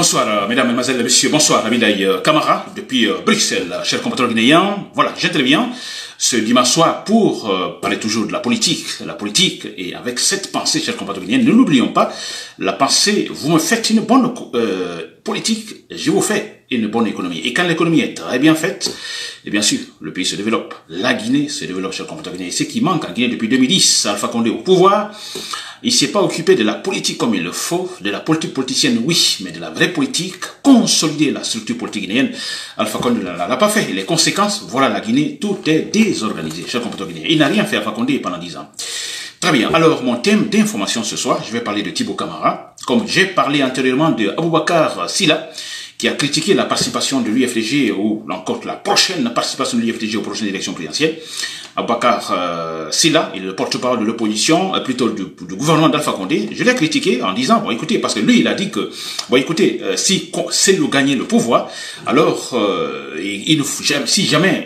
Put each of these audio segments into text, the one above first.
Bonsoir, mesdames, mesdemoiselles, messieurs, bonsoir, Amidaï Camara, depuis Bruxelles, chers compatriotes guinéens. Voilà, j'interviens ce dimanche soir pour parler toujours de la politique, et avec cette pensée, chers compatriotes guinéens, ne l'oublions pas, la pensée, vous me faites une bonne politique, je vous fais une bonne économie. Et quand l'économie est très bien faite, et bien sûr, le pays se développe. La Guinée se développe, chers compatriotes guinéens. Ce qui manque en Guinée depuis 2010, Alpha Condé au pouvoir, il ne s'est pas occupé de la politique comme il le faut, de la politique politicienne, oui, mais de la vraie politique, consolider la structure politique guinéenne. Alpha Condé ne l'a pas fait. Et les conséquences, voilà la Guinée, tout est désorganisé, chers compatriotes guinéens. Il n'a rien fait, Alpha Condé, pendant 10 ans. Très bien. Alors, mon thème d'information ce soir, je vais parler de Thibaut Camara. Comme j'ai parlé antérieurement de Aboubacar Silla, qui a critiqué la participation de l'UFDG ou encore la prochaine participation de l'UFDG aux prochaines élections présidentielles. Aboubacar Silla, il est le porte-parole de l'opposition, plutôt du gouvernement d'Alpha Condé. Je l'ai critiqué en disant, bon écoutez, parce que lui il a dit que, bon écoutez, si c'est de gagner le pouvoir, alors si jamais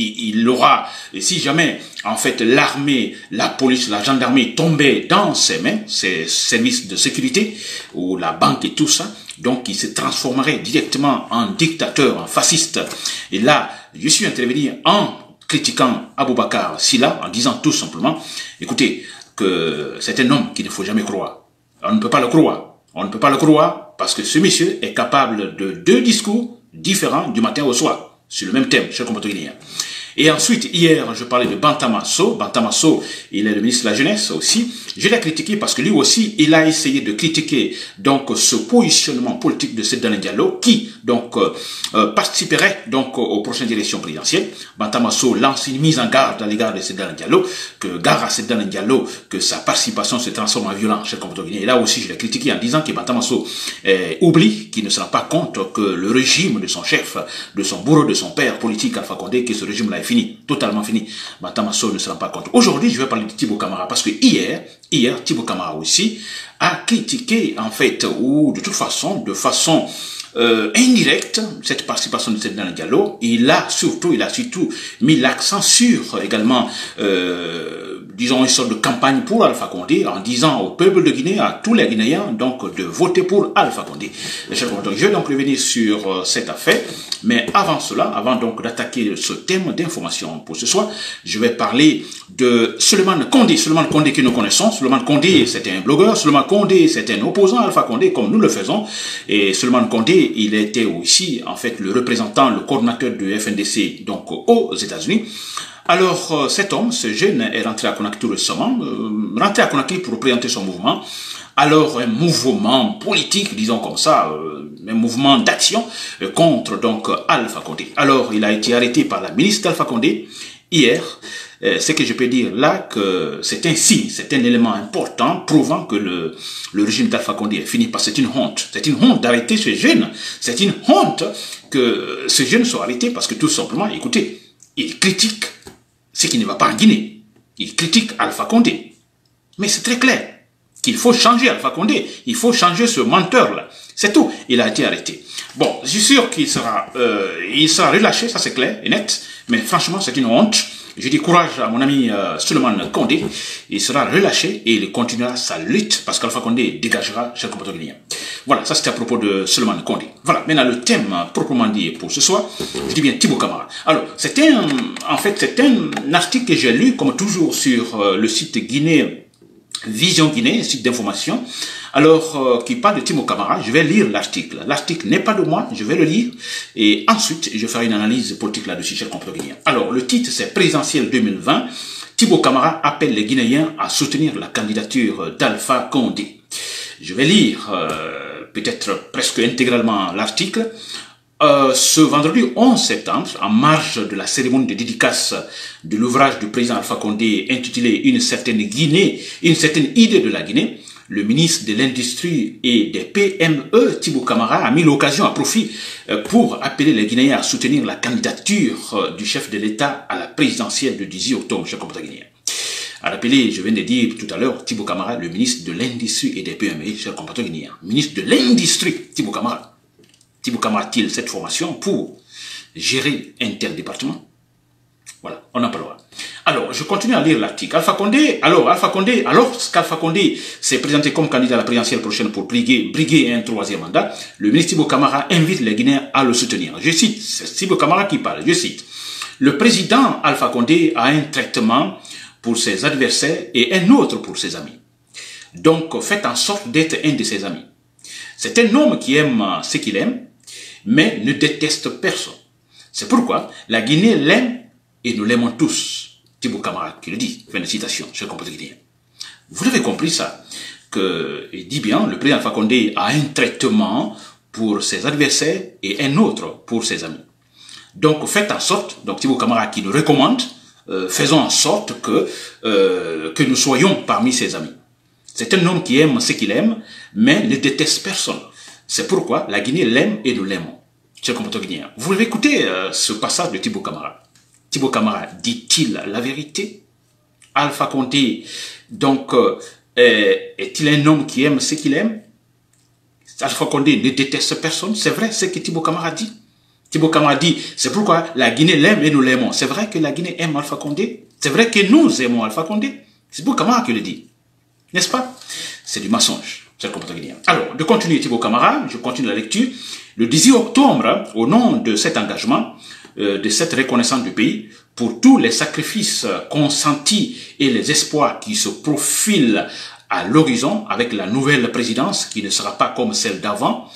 en fait l'armée, la police, la gendarmerie tombaient dans ses mains, ses services de sécurité, ou la banque et tout ça, donc il se transformerait directement en dictateur, en fasciste. Et là, je suis intervenu en critiquant Aboubacar Silla, en disant tout simplement, écoutez, que c'est un homme qu'il ne faut jamais croire. On ne peut pas le croire. On ne peut pas le croire parce que ce monsieur est capable de 2 discours différents du matin au soir, sur le même thème, chers compatriotes guinéens. Et ensuite, hier, je parlais de Bantama Sow. Bantama Sow, il est le ministre de la Jeunesse aussi. Je l'ai critiqué parce que lui aussi, il a essayé de critiquer donc ce positionnement politique de Seydina Diallo qui donc participerait donc aux prochaines élections présidentielles. Bantama Sow lance une mise en garde à l'égard de Seydina Diallo, que gare à Seydina Diallo, que sa participation se transforme en violence chez le compatriote guinéen. Et là aussi, je l'ai critiqué en disant que Bantama Sow oublie qu'il ne se rend pas compte que le régime de son chef, de son bourreau, de son père politique Alpha Condé, que ce régime-là est fini, totalement fini. Bantama Sow ne se rend pas compte. Aujourd'hui, je vais parler de Thibaut Camara parce que hier, Thibaut Camara aussi a critiqué, en fait, ou de toute façon, indirecte, cette participation de Seydina Diallo. Il a surtout mis l'accent sur également, disons, une sorte de campagne pour Alpha Condé, en disant au peuple de Guinée, à tous les Guinéens, donc, de voter pour Alpha Condé. Je vais donc revenir sur cette affaire, mais avant cela, avant donc d'attaquer ce thème d'information pour ce soir, je vais parler de Souleymane Condé que nous connaissons. Souleymane Condé, c'est un blogueur. Souleymane Condé, c'est un opposant à Alpha Condé, comme nous le faisons. Et Souleymane Condé, il était aussi, en fait, le représentant, le coordinateur du FNDC, donc, aux États-Unis. Alors, cet homme, ce jeune, est rentré à Conakry tout récemment, rentré à Conakry pour représenter son mouvement. Alors, un mouvement politique, disons comme ça, un mouvement d'action contre, donc, Alpha Condé. Alors, il a été arrêté par la milice d'Alpha Condé hier. Ce que je peux dire là, que c'est un signe, c'est un élément important prouvant que le régime d'Alpha Condé est fini, parce que c'est une honte. C'est une honte d'arrêter ce jeune. C'est une honte que ce jeune soit arrêté parce que tout simplement, écoutez, il critique ce qui ne va pas en Guinée. Il critique Alpha Condé. Mais c'est très clair qu'il faut changer Alpha Condé. Il faut changer ce menteur-là. C'est tout. Il a été arrêté. Bon, je suis sûr qu'il sera relâché, ça c'est clair et net. Mais franchement, c'est une honte. Je dis courage à mon ami Souleymane Condé. Il sera relâché et il continuera sa lutte parce qu'Alpha Condé dégagera chaque compatriote guinéen. Voilà, ça c'était à propos de Souleymane Condé. Voilà, maintenant le thème proprement dit pour ce soir, je dis bien Thibaut Camara. Alors, c'est un article que j'ai lu comme toujours sur le site Guinée, Vision Guinée, site d'information. Alors, qui parle de Thibaut Camara, je vais lire l'article. L'article n'est pas de moi, je vais le lire. Et ensuite, je ferai une analyse politique là-dessus, chers compatriotes guinéens. Alors, le titre, c'est Présidentielle 2020. Thibaut Camara appelle les Guinéens à soutenir la candidature d'Alpha Condé. Je vais lire peut-être presque intégralement l'article. Ce vendredi 11 septembre, en marge de la cérémonie de dédicace de l'ouvrage du président Alpha Condé intitulé Une certaine Guinée, une certaine idée de la Guinée, le ministre de l'Industrie et des PME, Thibaut Camara, a mis l'occasion à profit pour appeler les Guinéens à soutenir la candidature du chef de l'État à la présidentielle du 18 octobre, chers compatriotes guinéens. À rappeler, je viens de dire tout à l'heure, Thibaut Camara, le ministre de l'Industrie et des PME, chers compatriotes guinéens. Ministre de l'Industrie, Thibaut Camara. Thibaut Camara a-t-il cette formation pour gérer un tel département? Voilà, on en parlera. Alors, je continue à lire l'article. Alpha Condé, alors qu'Alpha Condé s'est présenté comme candidat à la présidentielle prochaine pour briguer un troisième mandat, le ministre Thibaut Camara invite les Guinéens à le soutenir. Je cite, c'est Thibaut Camara qui parle, je cite. Le président Alpha Condé a un traitement pour ses adversaires et un autre pour ses amis. Donc, faites en sorte d'être un de ses amis. C'est un homme qui aime ce qu'il aime, mais ne déteste personne. C'est pourquoi la Guinée l'aime et nous l'aimons tous. Thibaut Camara qui le dit. Fin de citation, cher compatriote guinéen. Vous l'avez compris ça, il dit bien, le président Alpha Condé a un traitement pour ses adversaires et un autre pour ses amis. Donc faites en sorte, donc Thibaut Camara qui nous recommande, faisons en sorte que nous soyons parmi ses amis. C'est un homme qui aime ce qu'il aime, mais ne déteste personne. C'est pourquoi la Guinée l'aime et nous l'aimons. Cher compatriote guinéen, vous avez écouté ce passage de Thibaut Camara. Thibaut Camara dit-il la vérité? Alpha Condé, donc, est-il un homme qui aime ce qu'il aime? Alpha Condé ne déteste personne. C'est vrai ce que Thibaut Camara dit. Thibaut Camara dit, c'est pourquoi la Guinée l'aime et nous l'aimons. C'est vrai que la Guinée aime Alpha Condé. C'est vrai que nous aimons Alpha Condé. C'est Thibaut Camara qui le dit. N'est-ce pas? C'est du mensonge. C'est le compatriote guinéen. Alors, de continuer Thibaut Camara, je continue la lecture. Le 18 octobre, au nom de cet engagement, de cette reconnaissance du pays, pour tous les sacrifices consentis et les espoirs qui se profilent à l'horizon avec la nouvelle présidence qui ne sera pas comme celle d'avant,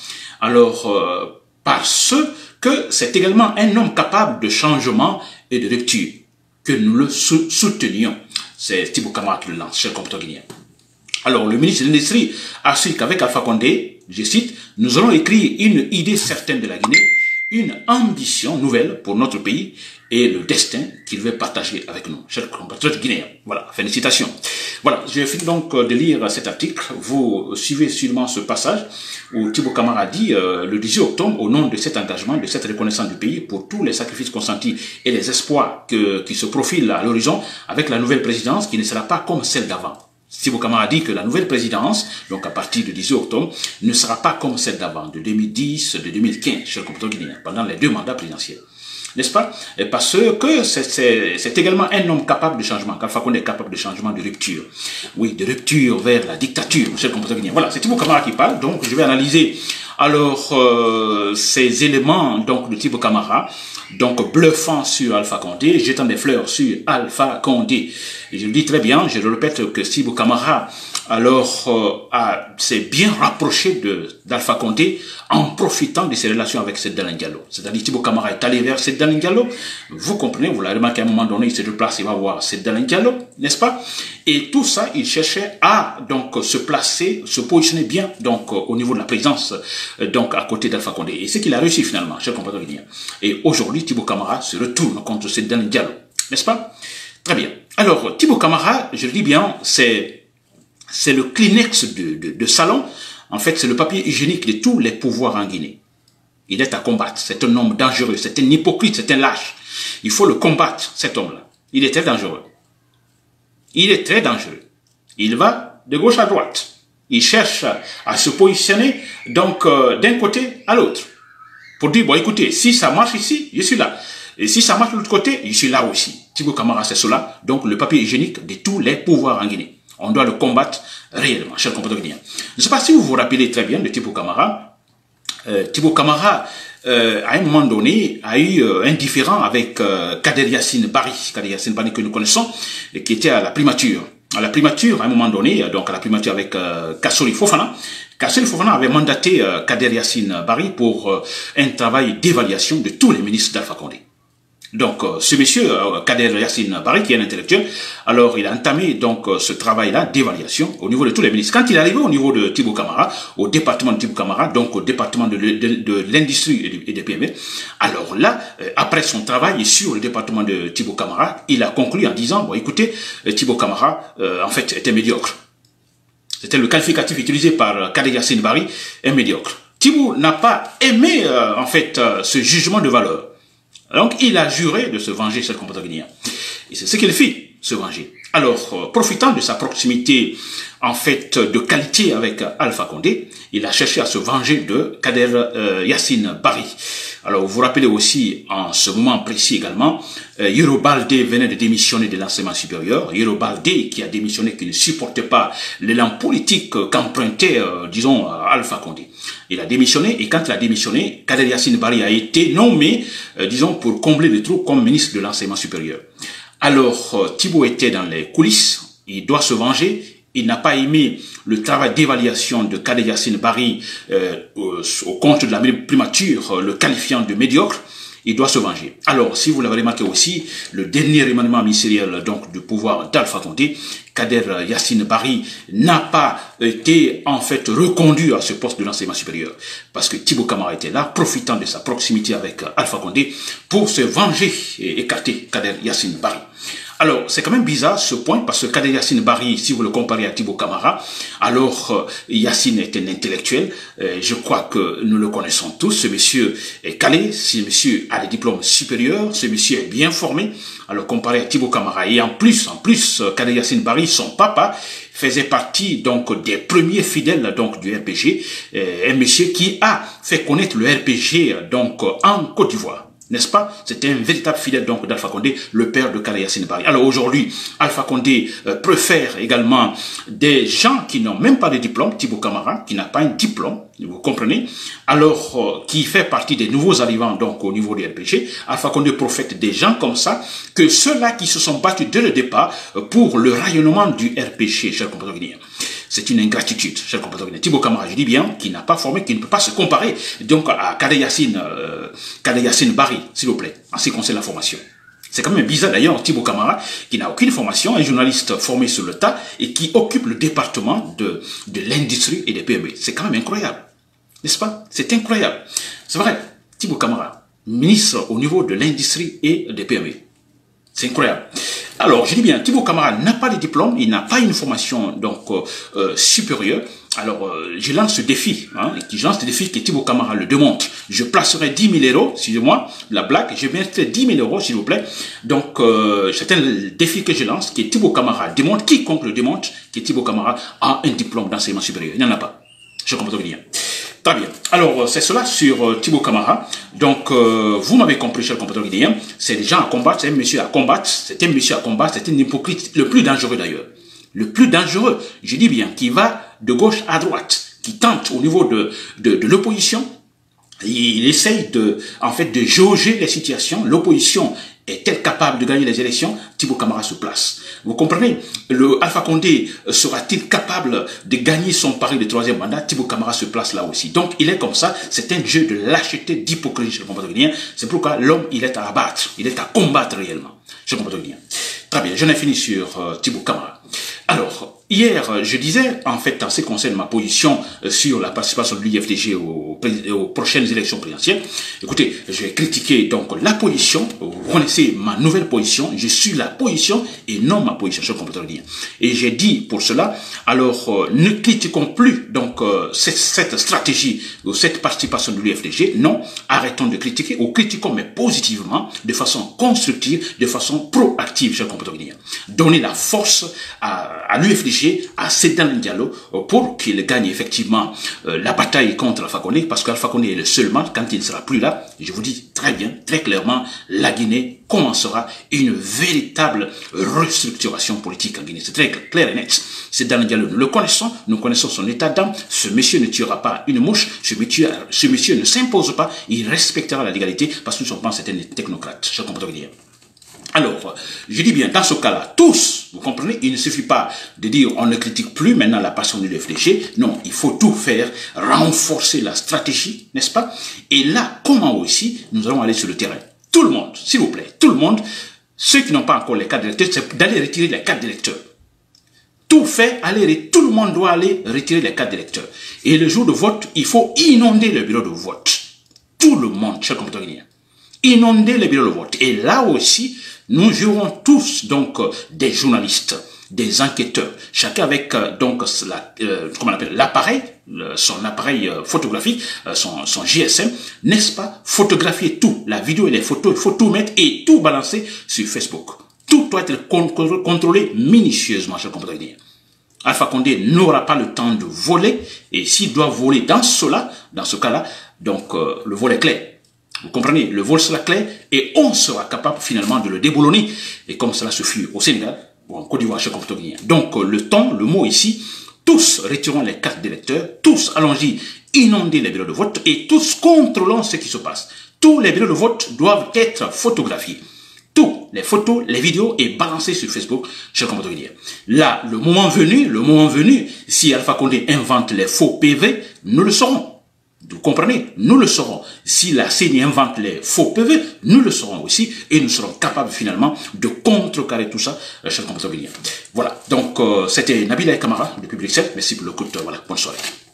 alors parce que c'est également un homme capable de changement et de rupture, que nous le soutenions. C'est Thibaut Camara qui le lance, cher compatriote guinéen. Alors, le ministre de l'Industrie assure qu'avec Alpha Condé, je cite, nous allons écrire une idée certaine de la Guinée, une ambition nouvelle pour notre pays et le destin qu'il veut partager avec nous. Chers compatriotes guinéens. Voilà, fin de citation. Voilà, je finis donc de lire cet article. Vous suivez sûrement ce passage où Thibaut Camara dit le 18 octobre, au nom de cet engagement, de cette reconnaissance du pays, pour tous les sacrifices consentis et les espoirs qui se profilent à l'horizon avec la nouvelle présidence qui ne sera pas comme celle d'avant. Thibaut Camara dit que la nouvelle présidence, donc à partir du 18 octobre, ne sera pas comme celle d'avant, de 2010, de 2015, chers compatriotes guinéens, pendant les 2 mandats présidentiels. N'est-ce pas? Et parce que c'est également un homme capable de changement, qu'Alpha Condé est capable de changement, de rupture. Oui, de rupture vers la dictature, chers compatriotes guinéens. Voilà, c'est Thibaut Camara qui parle, donc je vais analyser alors ces éléments donc de Thibaut Camara, donc bluffant sur Alpha Condé, jetant des fleurs sur Alpha Condé. Et je le dis très bien, je le répète que Thibaut Camara alors s'est bien rapproché d'Alpha Condé en profitant de ses relations avec Seydou Diallo. C'est-à-dire Thibaut Camara est allé vers Seydou Diallo, vous comprenez, vous l'avez remarqué à un moment donné, il se déplace, il va voir Seydou Diallo, n'est-ce pas? Et tout ça, il cherchait à donc se placer, se positionner bien donc au niveau de la présidence, donc à côté d'Alpha Condé. Et c'est qu'il a réussi finalement, chers compatriotes guinéens. Et aujourd'hui, Thibaut Camara se retourne contre Seydou Diallo, n'est-ce pas? Très bien. Alors, Thibaut Camara, je le dis bien, c'est le Kleenex de salon. En fait, c'est le papier hygiénique de tous les pouvoirs en Guinée. Il est à combattre. C'est un homme dangereux. C'est un hypocrite. C'est un lâche. Il faut le combattre, cet homme-là. Il est très dangereux. Il est très dangereux. Il va de gauche à droite. Il cherche à se positionner donc d'un côté à l'autre. Pour dire, bon, écoutez, si ça marche ici, je suis là. Et si ça marche de l'autre côté, je suis là aussi. Thibaut Camara, c'est cela. Donc, le papier hygiénique de tous les pouvoirs en Guinée. On doit le combattre réellement, chers compatriotes guinéens. Je ne sais pas si vous vous rappelez très bien de Thibaut Camara. Thibaut Camara, à un moment donné, a eu un différend avec Kader Yassine Barry. Kader Yassine Barry que nous connaissons, et qui était à la primature. À la primature, à un moment donné, donc à la primature avec Kassori Fofana. Kassori Fofana avait mandaté Kader Yassine Barry pour un travail d'évaluation de tous les ministres d'Alpha Condé. Donc, ce monsieur, Kader Yassine Barry, qui est un intellectuel, alors il a entamé donc ce travail-là d'évaluation au niveau de tous les ministres. Quand il est arrivé au niveau de Thibaut Camara, au département de Thibaut Camara, donc au département de l'industrie et des PME, alors là, après son travail sur le département de Thibaut Camara, il a conclu en disant, bon écoutez, Thibaut Camara, en fait, était médiocre. C'était le qualificatif utilisé par Kader Yassine Barry, est médiocre. Thibaut n'a pas aimé, en fait, ce jugement de valeur. Donc, il a juré de se venger, ce compatriote guinéen. Et c'est ce qu'il fit, se venger. Alors, profitant de sa proximité, en fait, de qualité avec Alpha Condé, il a cherché à se venger de Kader Yassine Barry. Alors, vous vous rappelez aussi, en ce moment précis également, Yoro Baldé venait de démissionner de l'enseignement supérieur. Yoro Baldé, qui a démissionné, qui ne supportait pas l'élan politique qu'empruntait, disons, Alpha Condé. Il a démissionné, et quand il a démissionné, Kader Yassine Barry a été nommé, disons, pour combler le trou comme ministre de l'enseignement supérieur. Alors, Thibault était dans les coulisses, il doit se venger. Il n'a pas aimé le travail d'évaluation de Kader Yassine Barry au compte de la primature, le qualifiant de médiocre. Il doit se venger. Alors, si vous l'avez remarqué aussi, le dernier remaniement ministériel donc du pouvoir d'Alpha Condé, Kader Yassine Barry n'a pas été en fait reconduit à ce poste de l'enseignement supérieur parce que Thibault Camara était là, profitant de sa proximité avec Alpha Condé pour se venger et écarter Kader Yassine Barry. Alors, c'est quand même bizarre ce point, parce que Kader Yassine Barry, si vous le comparez à Thibault Camara, alors Yassine est un intellectuel, je crois que nous le connaissons tous, ce monsieur est calé, ce monsieur a des diplômes supérieurs, ce monsieur est bien formé, alors comparé à Thibault Camara, et en plus, Kader Yassine Barry, son papa, faisait partie donc des premiers fidèles donc du RPG, un monsieur qui a fait connaître le RPG donc en Côte d'Ivoire. N'est-ce pas? C'était un véritable fidèle donc d'Alpha Condé, le père de Kader Yassine Barry. Alors aujourd'hui, Alpha Condé préfère également des gens qui n'ont même pas de diplôme, Thibault Camara, qui n'a pas un diplôme, vous comprenez? Alors, qui fait partie des nouveaux arrivants donc au niveau du RPG. Alpha Condé profite des gens comme ça, que ceux-là qui se sont battus dès le départ pour le rayonnement du RPG, chers compatriotes guinéens. C'est une ingratitude, chers compatriotes guinéens. Thibault Camara, je dis bien, qui n'a pas formé, qui ne peut pas se comparer donc à Kader Yassine Barry, s'il vous plaît, en ce qui concerne la formation. C'est quand même bizarre d'ailleurs, Thibault Camara, qui n'a aucune formation, un journaliste formé sur le tas et qui occupe le département de l'industrie et des PME. C'est quand même incroyable, n'est-ce pas? C'est incroyable. C'est vrai, Thibault Camara, ministre au niveau de l'industrie et des PME. C'est incroyable. Alors, je dis bien, Thibault Camara n'a pas de diplôme, il n'a pas une formation donc supérieure. Alors, je lance ce défi, je lance ce défi que Thibault Camara le démontre. Je placerai 10 000 euros, excusez-moi, la blague, je mettrai 10 000 euros, s'il vous plaît. Donc, c'est un défi que je lance, que Thibault Camara démontre, quiconque le démontre, que Thibault Camara a un diplôme d'enseignement supérieur. Il n'y en a pas. Je comprends bien. Très bien. Alors, c'est cela sur Thibault Camara. Donc, vous m'avez compris, cher compatriote guinéen, c'est des gens à combattre, c'est un monsieur à combattre, c'est un monsieur à combattre, c'est un hypocrite, le plus dangereux d'ailleurs. Le plus dangereux, je dis bien, qui va de gauche à droite, qui tente au niveau de l'opposition. Il essaye en fait, de jauger les situations. L'opposition est-elle capable de gagner les élections? Thibault Camara se place. Vous comprenez? Le Alpha Condé sera-t-il capable de gagner son pari de troisième mandat? Thibault Camara se place là aussi. Donc, il est comme ça. C'est un jeu de lâcheté, d'hypocrisie, je comprends bien. C'est pourquoi l'homme, il est à abattre. Il est à combattre réellement. Je comprends bien. Très bien. J'en ai fini sur Thibault Camara. Alors, hier, je disais, en fait, en ce qui concerne ma position sur la participation de l'UFDG aux prochaines élections présidentielles, écoutez, je vais critiquer donc la position, vous connaissez ma nouvelle position, je suis la position et non ma position, je comprends bien. Et j'ai dit pour cela, alors, ne critiquons plus donc cette stratégie ou cette participation de l'UFDG, non, arrêtons de critiquer ou critiquons mais positivement, de façon constructive, de façon proactive, je comprends bien. Donner la force à l'UFDG, à Sedan Diallo, pour qu'il gagne effectivement la bataille contre Alpha Condé, parce qu'Alpha Condé est le seul mal. Quand il ne sera plus là, je vous dis très bien, très clairement, la Guinée commencera une véritable restructuration politique en Guinée. C'est très clair et net. Sedan Diallo, nous le connaissons, nous connaissons son état d'âme. Ce monsieur ne tuera pas une mouche, ce monsieur ne s'impose pas, il respectera la légalité, parce que son plan c'est un technocrate. Je comprends bien. Alors, je dis bien, dans ce cas-là, tous, vous comprenez, il ne suffit pas de dire on ne critique plus maintenant la passion de l'UFDG. Non, il faut tout faire, renforcer la stratégie, n'est-ce pas? Et là, comment aussi, nous allons aller sur le terrain. Tout le monde, s'il vous plaît, tout le monde, ceux qui n'ont pas encore les cartes d'électeurs, c'est d'aller retirer les cartes d'électeurs. Tout fait, tout le monde doit aller retirer les cartes d'électeurs. Et le jour de vote, il faut inonder le bureau de vote. Tout le monde, chers compatriotes guinéens. Inonder les bureaux de vote. Et là aussi, nous jouerons tous donc des journalistes, des enquêteurs, chacun avec donc comment on appelle l'appareil, son appareil photographique, son GSM, n'est-ce pas? Photographier tout, la vidéo et les photos, il faut tout mettre et tout balancer sur Facebook. Tout doit être contrôlé minutieusement, chers compatriotes guinéens. Alpha Condé n'aura pas le temps de voler, et s'il doit voler dans ce cas-là, donc le vol est clair. Vous comprenez, le vol sera clair et on sera capable finalement de le déboulonner. Et comme cela se fut au Sénégal ou en Côte d'Ivoire, chez compatriotes guinéens. Donc le mot ici, tous retirons les cartes d'électeurs, tous allons-y inonder les bureaux de vote et tous contrôlons ce qui se passe. Tous les bureaux de vote doivent être photographiés. Tous, les photos, les vidéos et balancées sur Facebook, chers compatriotes guinéens. Là, le moment venu, si Alpha Condé invente les faux PV, nous le saurons. Vous comprenez? Nous le saurons. Si la CENI invente les faux PV, nous le saurons aussi et nous serons capables finalement de contrecarrer tout ça, chers compatriotes guinéens. Voilà. Donc, c'était Nabila Kamara depuis Bruxelles. Merci pour le coup. Voilà. Bonne soirée.